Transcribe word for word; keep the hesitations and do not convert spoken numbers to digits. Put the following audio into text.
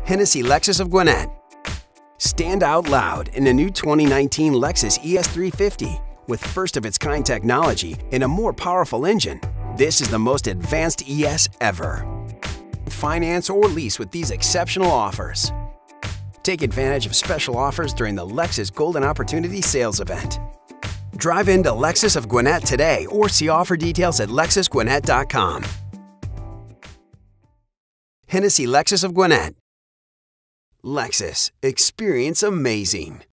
Hennessy Lexus of Gwinnett. Stand out loud in the new twenty nineteen Lexus E S three fifty. With first-of-its-kind technology and a more powerful engine, this is the most advanced E S ever. Finance or lease with these exceptional offers. Take advantage of special offers during the Lexus Golden Opportunity Sales Event. Drive into Lexus of Gwinnett today or see offer details at lexus gwinnett dot com. Hennessy Lexus of Gwinnett. Lexus. Experience amazing.